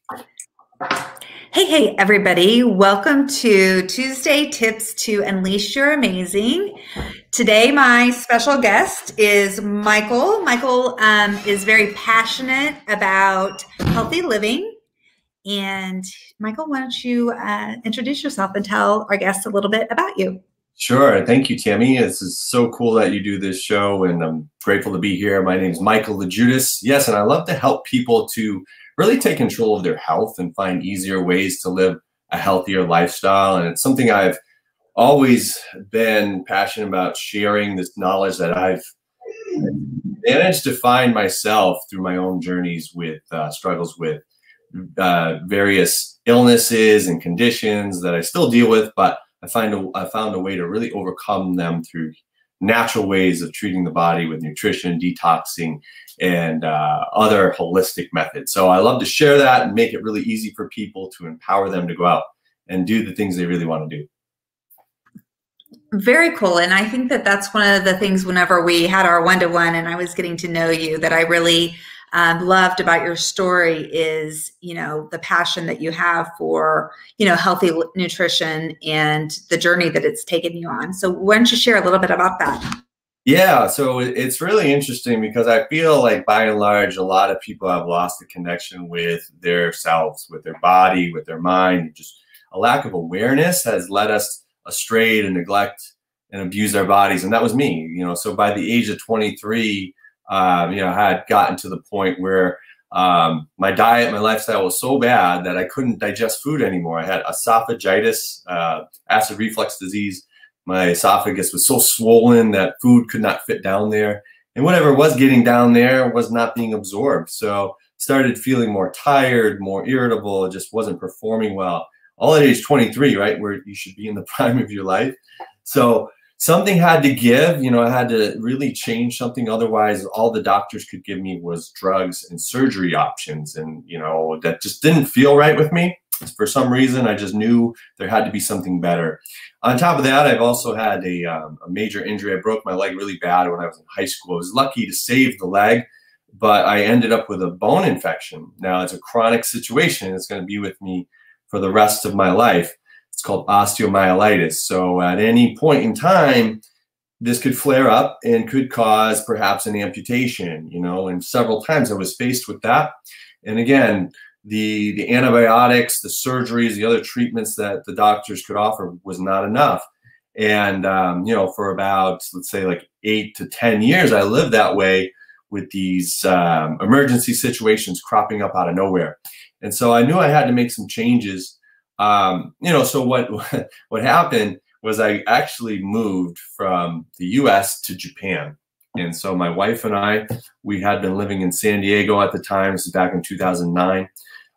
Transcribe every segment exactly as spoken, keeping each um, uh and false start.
Hey, hey, everybody. Welcome to Tuesday Tips to Unleash Your Amazing. Today, my special guest is Michael. Michael um, is very passionate about healthy living. And Michael, why don't you uh, introduce yourself and tell our guests a little bit about you? Sure. Thank you, Tammy. This is so cool that you do this show, and I'm grateful to be here. My name is Michael LaJudas. Yes, and I love to help people to really take control of their health and find easier ways to live a healthier lifestyle. And it's something I've always been passionate about, sharing this knowledge that I've managed to find myself through my own journeys with uh, struggles with uh, various illnesses and conditions that I still deal with, but I find a, I found a way to really overcome them through natural ways of treating the body with nutrition, detoxing, and uh, other holistic methods. So I love to share that and make it really easy for people to empower them to go out and do the things they really want to do. Very cool. And I think that that's one of the things whenever we had our one-to-one and I was getting to know you that I really um, loved about your story is, you know, the passion that you have for, you know, healthy nutrition and the journey that it's taken you on. So why don't you share a little bit about that? Yeah, so it's really interesting because I feel like by and large, a lot of people have lost the connection with their selves, with their body, with their mind. Just a lack of awareness has led us astray to neglect and abuse our bodies. And that was me, you know, so by the age of twenty-three, um, you know, I had gotten to the point where um, my diet, my lifestyle was so bad that I couldn't digest food anymore. I had esophagitis, uh, acid reflux disease. My esophagus was so swollen that food could not fit down there. And whatever was getting down there was not being absorbed. So started feeling more tired, more irritable, just wasn't performing well. All at age twenty-three, right, where you should be in the prime of your life. So something had to give, you know, I had to really change something. Otherwise, all the doctors could give me was drugs and surgery options. And, you know, that just didn't feel right with me. For some reason, I just knew there had to be something better. On top of that, I've also had a, um, a major injury. I broke my leg really bad when I was in high school. I was lucky to save the leg, but I ended up with a bone infection. Now, it's a chronic situation. It's going to be with me for the rest of my life. It's called osteomyelitis. So at any point in time, this could flare up and could cause perhaps an amputation, you know, and several times I was faced with that. And again, the, the antibiotics, the surgeries, the other treatments that the doctors could offer was not enough. And, um, you know, for about, let's say like eight to ten years, I lived that way with these um, emergency situations cropping up out of nowhere. And so I knew I had to make some changes. Um, you know, so what, what happened was I actually moved from the U S to Japan. And so my wife and I, we had been living in San Diego at the time. This is back in two thousand nine.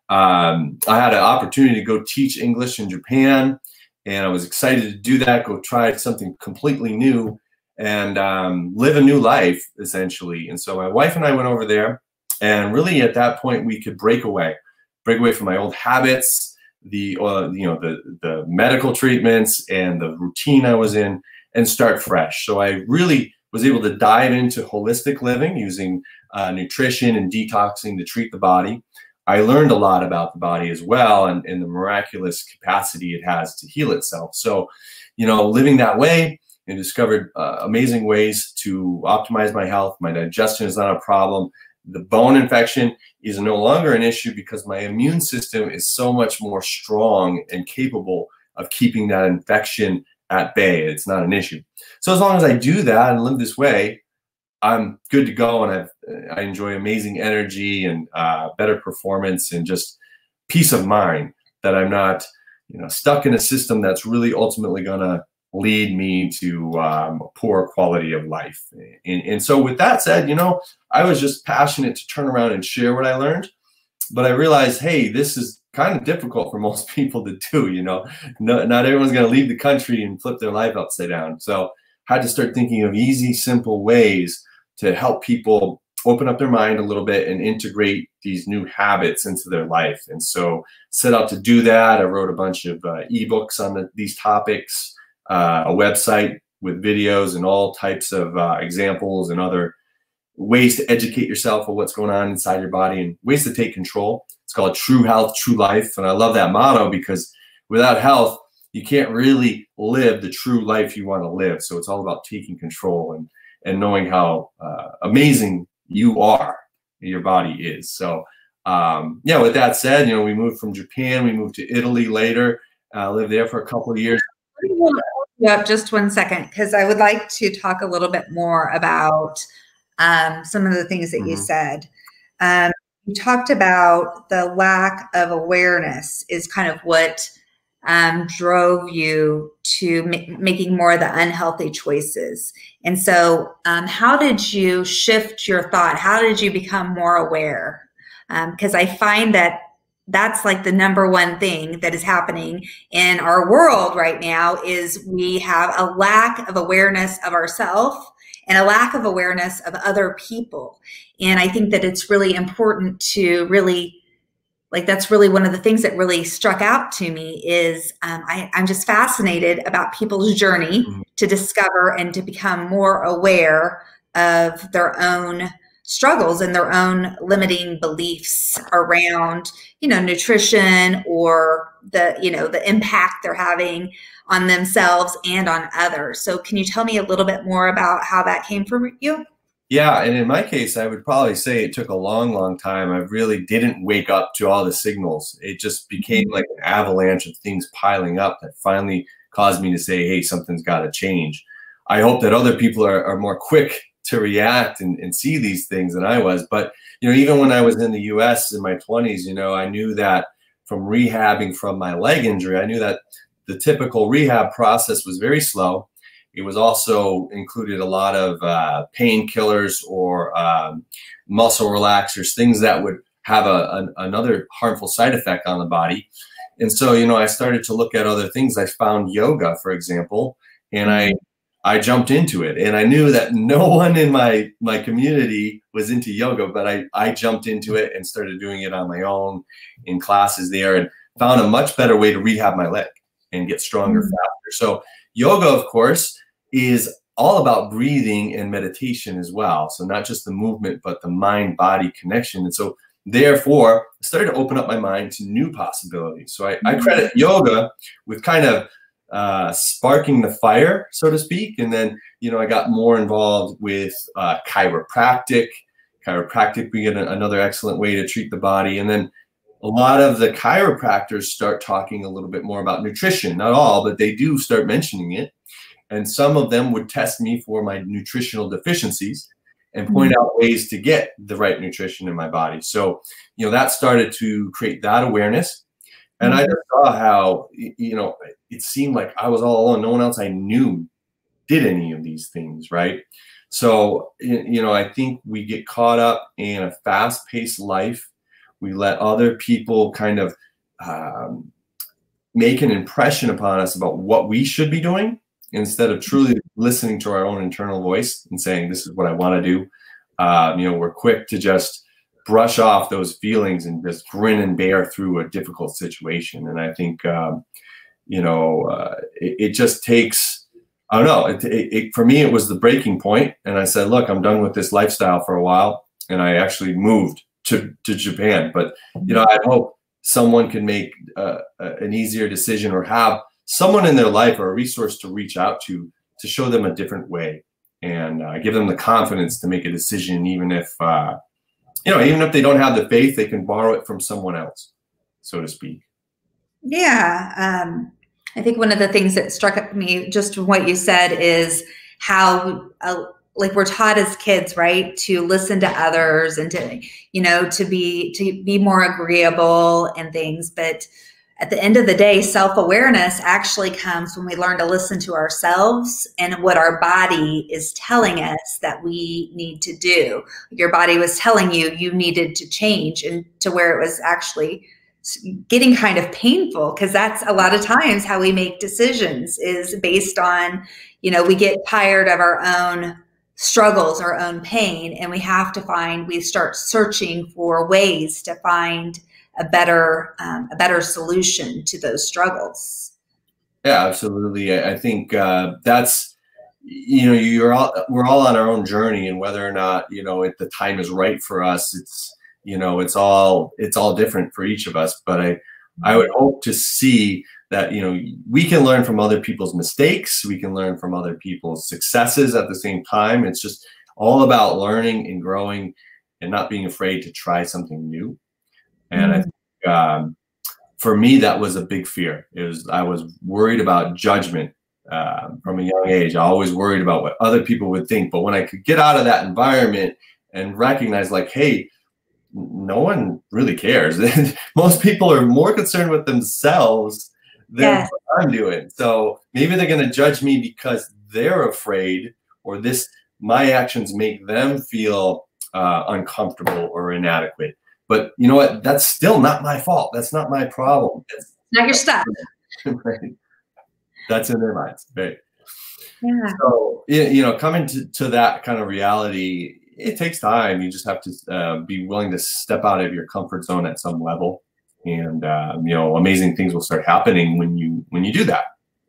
Um, I had an opportunity to go teach English in Japan, and I was excited to do that, go try something completely new and um, live a new life, essentially. And so my wife and I went over there, and really at that point, we could break away, break away from my old habits, the, uh, you know, the, the medical treatments and the routine I was in, and start fresh. So I really was able to dive into holistic living using uh, nutrition and detoxing to treat the body. I learned a lot about the body as well, and, and the miraculous capacity it has to heal itself. So, you know, living that way, and discovered uh, amazing ways to optimize my health. My digestion is not a problem. The bone infection is no longer an issue because my immune system is so much more strong and capable of keeping that infection at bay. It's not an issue. So as long as I do that and live this way, I'm good to go, and I've, I enjoy amazing energy and uh, better performance and just peace of mind that I'm not, you know, stuck in a system that's really ultimately going to lead me to um, a poor quality of life. And, and so with that said, you know, I was just passionate to turn around and share what I learned, but I realized, hey, this is kind of difficult for most people to do, you know, no, not everyone's going to leave the country and flip their life upside down. So I had to start thinking of easy, simple ways to help people open up their mind a little bit and integrate these new habits into their life. And so set out to do that. I wrote a bunch of uh, ebooks on the, these topics, uh, a website with videos and all types of uh, examples and other ways to educate yourself of what's going on inside your body and ways to take control. It's called True Health, True Life. And I love that motto because without health, you can't really live the true life you want to live. So it's all about taking control and, and knowing how uh, amazing you are, your body is. So um, yeah, with that said, you know, we moved from Japan, we moved to Italy later, uh, lived there for a couple of years. Yeah, just one second, because I would like to talk a little bit more about um, some of the things that mm-hmm. you said. Um, you talked about the lack of awareness is kind of what um, drove you to ma- making more of the unhealthy choices. And so um, how did you shift your thought? How did you become more aware? Because um, I find that that's like the number one thing that is happening in our world right now is we have a lack of awareness of ourselves and a lack of awareness of other people. And I think that it's really important to really, like, that's really one of the things that really struck out to me is um, I, I'm just fascinated about people's journey mm-hmm. to discover and to become more aware of their own struggles and their own limiting beliefs around, you know, nutrition or the, you know, the impact they're having on themselves and on others. So can you tell me a little bit more about how that came for you? Yeah. And in my case, I would probably say it took a long, long time. I really didn't wake up to all the signals. It just became like an avalanche of things piling up that finally caused me to say, hey, something's got to change. I hope that other people are, are more quick to react and, and see these things than I was. But, you know, even when I was in the U S in my twenties, you know, I knew that from rehabbing from my leg injury, I knew that the typical rehab process was very slow. It was also included a lot of uh, painkillers or um, muscle relaxers, things that would have a, a, another harmful side effect on the body. And so, you know, I started to look at other things. I found yoga, for example, and I I jumped into it, and I knew that no one in my, my community was into yoga, but I, I jumped into it and started doing it on my own in classes there and found a much better way to rehab my leg and get stronger mm-hmm. faster. So yoga, of course, is all about breathing and meditation as well. So not just the movement, but the mind-body connection. And so therefore, I started to open up my mind to new possibilities. So I, mm-hmm. I credit yoga with kind of uh, sparking the fire, so to speak. And then, you know, I got more involved with uh, chiropractic, chiropractic being another excellent way to treat the body. And then a lot of the chiropractors start talking a little bit more about nutrition, not all, but they do start mentioning it. And some of them would test me for my nutritional deficiencies and point mm-hmm. out ways to get the right nutrition in my body. So, you know, that started to create that awareness. And I just saw how, you know, it seemed like I was all alone. No one else I knew did any of these things, right? So, you know, I think we get caught up in a fast-paced life. We let other people kind of um, make an impression upon us about what we should be doing instead of truly listening to our own internal voice and saying, this is what I want to do. Um, you know, we're quick to just brush off those feelings and just grin and bear through a difficult situation. And I think, um, you know, uh, it, it just takes, I don't know, it, it, it, for me, it was the breaking point. And I said, look, I'm done with this lifestyle for a while. And I actually moved to, to Japan. But, you know, I hope someone can make uh, an easier decision or have someone in their life or a resource to reach out to, to show them a different way and uh, give them the confidence to make a decision, even if, uh, you know, even if they don't have the faith, they can borrow it from someone else, so to speak. Yeah. Um, I think one of the things that struck me just from what you said is how, uh, like we're taught as kids, right, to listen to others and to, you know, to be, to be more agreeable and things. But at the end of the day, self-awareness actually comes when we learn to listen to ourselves and what our body is telling us that we need to do. Your body was telling you you needed to change, and to where it was actually getting kind of painful, because that's a lot of times how we make decisions is based on, you know, we get tired of our own struggles, our own pain, and we have to find, we start searching for ways to find a better, um, a better solution to those struggles. Yeah, absolutely. I think uh, that's, you know, you're all, we're all on our own journey, and whether or not, you know, if the time is right for us, it's, you know, it's all, it's all different for each of us. But I, I would hope to see that, you know, we can learn from other people's mistakes. We can learn from other people's successes at the same time. It's just all about learning and growing and not being afraid to try something new. And mm-hmm. I think, um, for me, that was a big fear. It was, I was worried about judgment uh, from a young age. I always worried about what other people would think. But when I could get out of that environment and recognize, like, hey, no one really cares. Most people are more concerned with themselves than yes. what I'm doing. So maybe they're going to judge me because they're afraid, or this, my actions make them feel uh, uncomfortable or inadequate. But you know what? That's still not my fault. That's not my problem. That's not your stuff. Right? That's in their minds. Right. Yeah. So, you know, coming to, to that kind of reality, it takes time. You just have to uh, be willing to step out of your comfort zone at some level. And, uh, you know, amazing things will start happening when you, when you do that.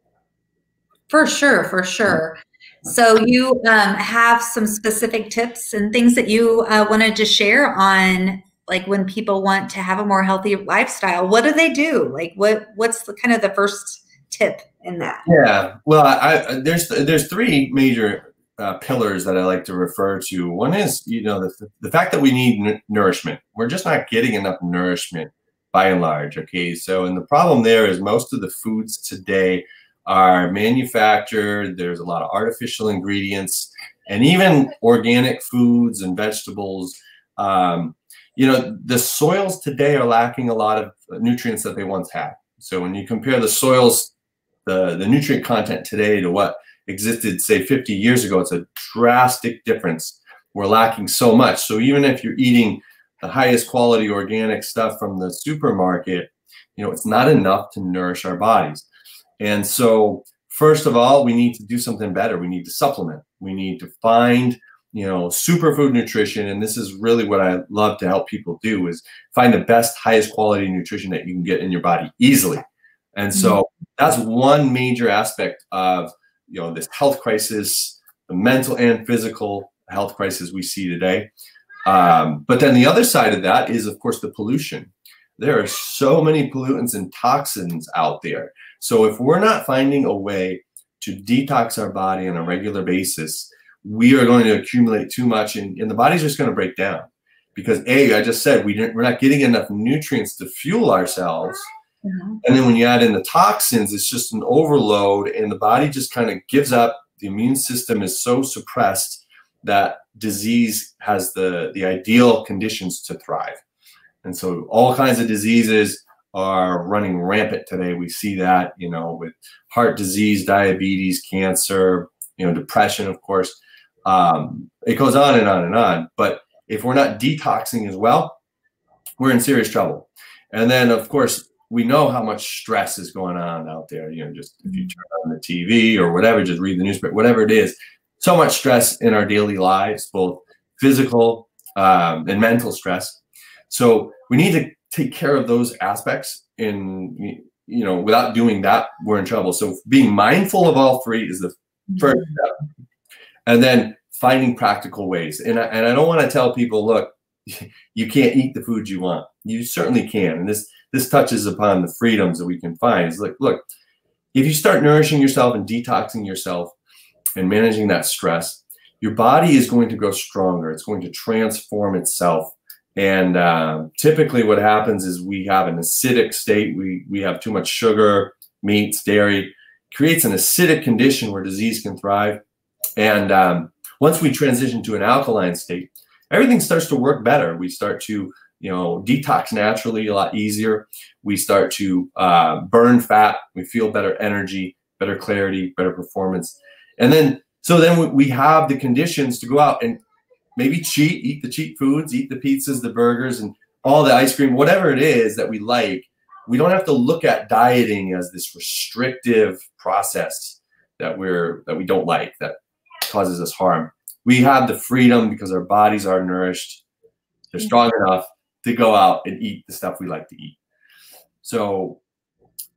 For sure. For sure. So you um, have some specific tips and things that you uh, wanted to share on, like, when people want to have a more healthy lifestyle, what do they do? Like, what, what's the kind of the first tip in that? Yeah, well, I, I there's, there's three major uh, pillars that I like to refer to. One is, you know, the, the fact that we need nourishment. We're just not getting enough nourishment by and large. Okay. So, and the problem there is most of the foods today are manufactured. There's a lot of artificial ingredients, and even organic foods and vegetables. Um, You know, the soils today are lacking a lot of nutrients that they once had. So when you compare the soils, the, the nutrient content today to what existed, say, fifty years ago, it's a drastic difference. We're lacking so much. So even if you're eating the highest quality organic stuff from the supermarket, you know, it's not enough to nourish our bodies. And so, first of all, we need to do something better. We need to supplement. We need to find, you know, superfood nutrition. And this is really what I love to help people do, is find the best, highest quality nutrition that you can get in your body easily. And so that's one major aspect of, you know, this health crisis, the mental and physical health crisis we see today. Um, but then the other side of that is, of course, the pollution. There are so many pollutants and toxins out there. So if we're not finding a way to detox our body on a regular basis, we are going to accumulate too much, and, and the body's just going to break down. Because A, I just said, we didn't, we're not getting enough nutrients to fuel ourselves. Mm-hmm. And then when you add in the toxins, it's just an overload, and the body just kind of gives up. The immune system is so suppressed that disease has the, the ideal conditions to thrive. And so all kinds of diseases are running rampant today. We see that, you know, with heart disease, diabetes, cancer, you know, depression, of course. Um, it goes on and on and on. But if we're not detoxing as well, we're in serious trouble. And then, of course, we know how much stress is going on out there. You know, just if you turn on the T V or whatever, just read the newspaper, whatever it is, so much stress in our daily lives, both physical um, and mental stress. So we need to take care of those aspects. In, you know, without doing that, we're in trouble. So being mindful of all three is the first step. And then finding practical ways. And I, and I don't want to tell people, look, you can't eat the food you want. You certainly can. And this this touches upon the freedoms that we can find. It's like, look, if you start nourishing yourself and detoxing yourself and managing that stress, your body is going to grow stronger. It's going to transform itself. And uh, typically what happens is we have an acidic state. We, we have too much sugar, meats, dairy. Creates an acidic condition where disease can thrive. And um, once we transition to an alkaline state, everything starts to work better. We start to, you know, detox naturally a lot easier. We start to uh, burn fat. We feel better energy, better clarity, better performance. And then, so then we, we have the conditions to go out and maybe cheat, eat the cheap foods, eat the pizzas, the burgers, and all the ice cream, whatever it is that we like. We don't have to look at dieting as this restrictive process that we're that we don't like, that causes us harm. We have the freedom, because our bodies are nourished, they're strong enough to go out and eat the stuff we like to eat. So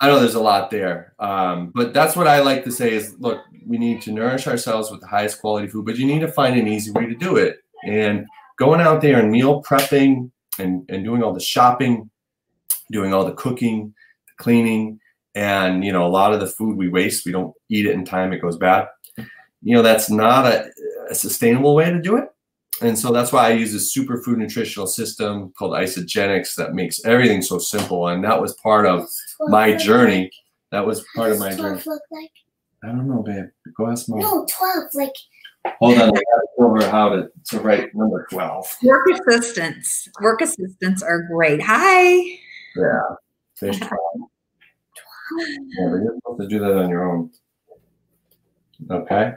I know there's a lot there, um, but that's what I like to say is, look, we need to nourish ourselves with the highest quality food, but you need to find an easy way to do it. And going out there and meal prepping and, and doing all the shopping, doing all the cooking, the cleaning, and, you know, a lot of the food we waste, we don't eat it in time, it goes bad. You know, that's not a, a sustainable way to do it. And so that's why I use this superfood nutritional system called Isagenix that makes everything so simple. And that was part of my journey. That was part of my journey. Look like? I don't know, babe. Go ask mom. No, twelve. Like. Hold on, I gotta show her how to, to write number twelve. Work assistants. Work assistants are great. Hi. Yeah. There's twelve. Yeah, but you're supposed to do that on your own. Okay.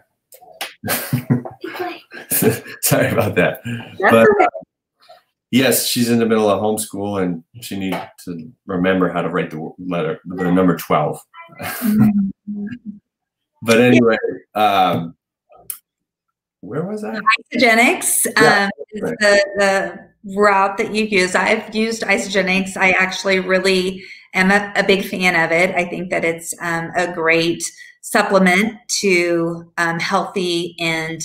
Sorry about that. That's but okay. uh, yes, she's in the middle of homeschool and she needs to remember how to write the letter, the number twelve. But anyway, um, where was I? Isagenix Yeah, um, is right. the, the route that you use. I've used Isagenix. I actually really am a, a big fan of it. I think that it's um, a great supplement to um, healthy and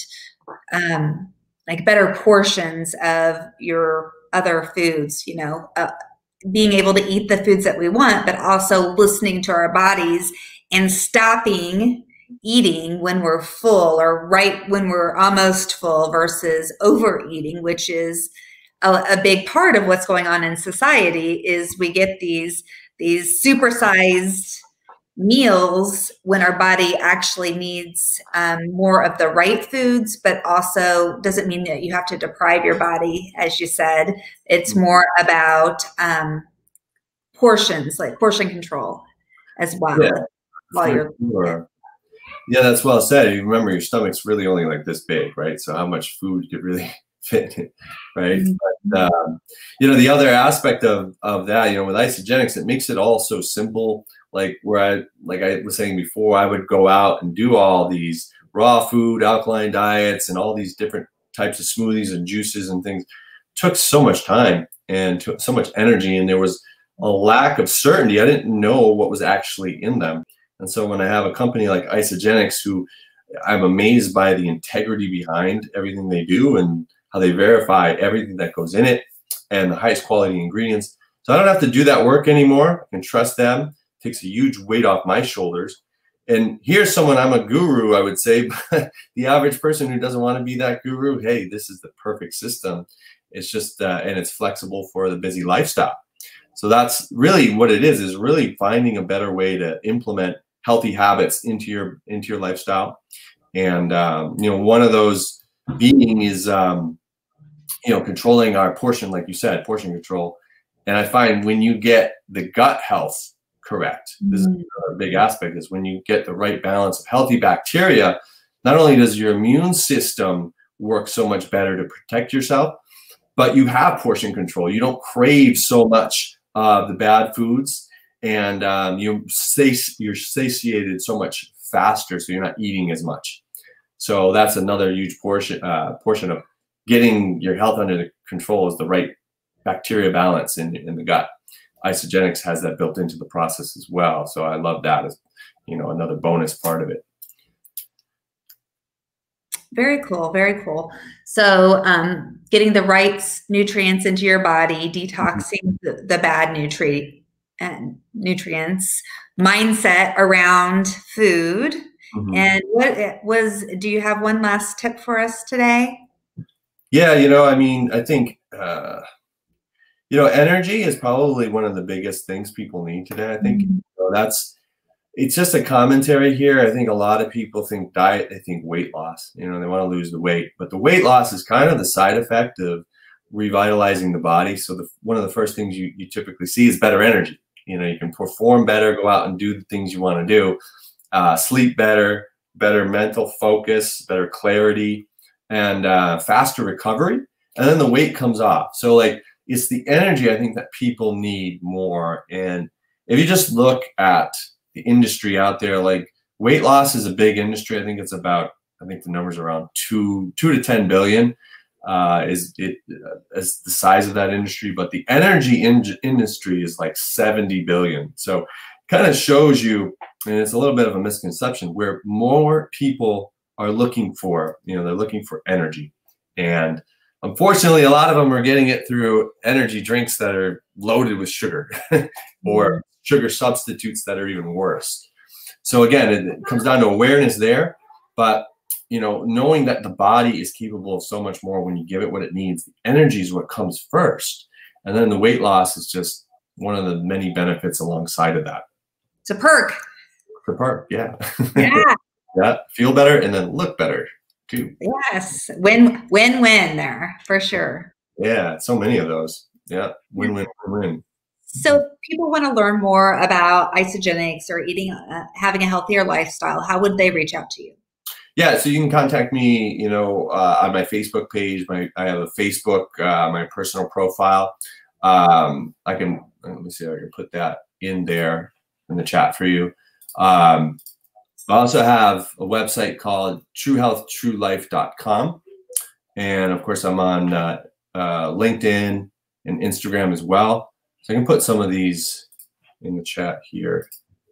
um, like better portions of your other foods, you know, uh, being able to eat the foods that we want, but also listening to our bodies and stopping eating when we're full or right when we're almost full versus overeating, which is a, a big part of what's going on in society. Is we get these these supersized meals when our body actually needs um, more of the right foods, but also doesn't mean that you have to deprive your body, as you said. It's more about um, portions, like portion control as well. Yeah, while you're sure. Yeah, that's well said. You remember your stomach's really only like this big, right? So how much food could really fit in it, right? Mm-hmm. But, um, you know, the other aspect of, of that, you know, with Isagenix, it makes it all so simple. Like where I, like I was saying before, I would go out and do all these raw food, alkaline diets, and all these different types of smoothies and juices and things. It took so much time and took so much energy, and there was a lack of certainty. I didn't know what was actually in them. And so when I have a company like Isagenix, who I'm amazed by the integrity behind everything they do and how they verify everything that goes in it and the highest quality ingredients. So I don't have to do that work anymore. I can trust them. It takes a huge weight off my shoulders. And here's someone, I'm a guru, I would say, but the average person who doesn't want to be that guru, hey, this is the perfect system. It's just, uh, and it's flexible for the busy lifestyle. So that's really what it is, is really finding a better way to implement healthy habits into your into your lifestyle. And um, you know, one of those being is um, you know, controlling our portion, like you said, portion control. And I find when you get the gut health correct, mm-hmm. this is a big aspect, is when you get the right balance of healthy bacteria, not only does your immune system work so much better to protect yourself, but you have portion control. You don't crave so much of the bad foods. And um, you sati you're satiated so much faster, so you're not eating as much. So that's another huge portion uh, portion of getting your health under the control, is the right bacteria balance in, in the gut. Isagenix has that built into the process as well. So I love that as, you know, another bonus part of it. Very cool. Very cool. So um, getting the right nutrients into your body, detoxing the, the bad nutrient. And nutrients, mindset around food. Mm-hmm. And what was, do you have one last tip for us today? Yeah, you know, I mean, I think, uh, you know, energy is probably one of the biggest things people need today. I think mm-hmm. so that's, it's just a commentary here. I think a lot of people think diet, they think weight loss, you know, they want to lose the weight, but the weight loss is kind of the side effect of revitalizing the body. So the, one of the first things you, you typically see is better energy. You know, you can perform better, go out and do the things you want to do, uh, sleep better, better mental focus, better clarity, and uh, faster recovery. And then the weight comes off. So like, it's the energy I think that people need more. And if you just look at the industry out there, like weight loss is a big industry. I think it's about, I think the number's around two, two to ten billion. Uh, is it uh, is the size of that industry, but the energy in industry is like seventy billion. So kind of shows you, and it's a little bit of a misconception, where more people are looking for, you know, they're looking for energy. And unfortunately, a lot of them are getting it through energy drinks that are loaded with sugar or sugar substitutes that are even worse. So again, it comes down to awareness there, but you know, knowing that the body is capable of so much more when you give it what it needs. The energy is what comes first. And then the weight loss is just one of the many benefits alongside of that. It's a perk. It's a perk, yeah. Yeah. Yeah, feel better and then look better too. Yes, win, win, win there for sure. Yeah, so many of those. Yeah, win, win, win, win. So people want to learn more about Isagenix or eating, uh, having a healthier lifestyle. How would they reach out to you? Yeah, so you can contact me, you know, uh, on my Facebook page. My I have a Facebook, uh, my personal profile. Um, I can, let me see if I can put that in there in the chat for you. Um, I also have a website called true health true life dot com. And of course, I'm on uh, uh, LinkedIn and Instagram as well. So I can put some of these in the chat here.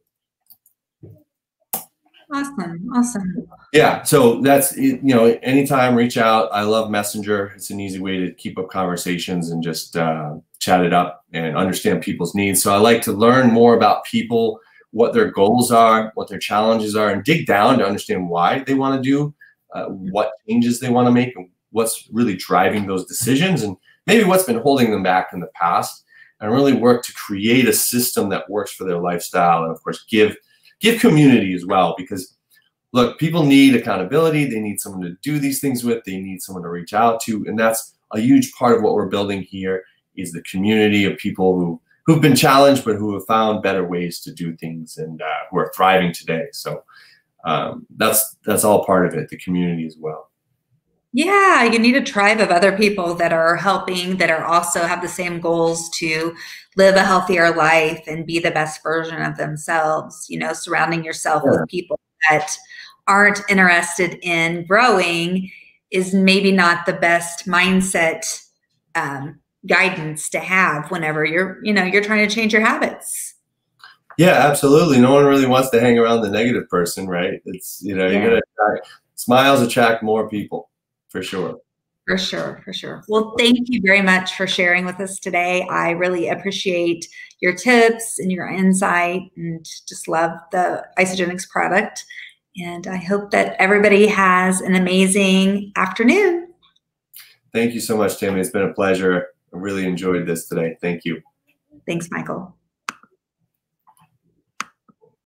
Awesome. Awesome. Yeah. So that's, you know, anytime reach out. I love Messenger. It's an easy way to keep up conversations and just uh, chat it up and understand people's needs. So I like to learn more about people, what their goals are, what their challenges are, and dig down to understand why they want to do, uh, what changes they want to make, and what's really driving those decisions, and maybe what's been holding them back in the past, and really work to create a system that works for their lifestyle. And of course, give give community as well, because look, people need accountability. They need someone to do these things with. They need someone to reach out to. And that's a huge part of what we're building here, is the community of people who who've been challenged, but who have found better ways to do things, and uh, who are thriving today. So um, that's that's all part of it, the community as well. Yeah, you need a tribe of other people that are helping, that are also have the same goals to live a healthier life and be the best version of themselves. You know, surrounding yourself Yeah. with people that aren't interested in growing is maybe not the best mindset um, guidance to have whenever you're, you know, you're trying to change your habits. Yeah, absolutely. No one really wants to hang around the negative person, right? It's, you know, Yeah. you're gonna attract, smiles attract more people, for sure. For sure, for sure. Well, thank you very much for sharing with us today. I really appreciate your tips and your insight, and just love the Isagenix product. And I hope that everybody has an amazing afternoon. Thank you so much, Tammy. It's been a pleasure. I really enjoyed this today. Thank you. Thanks, Michael.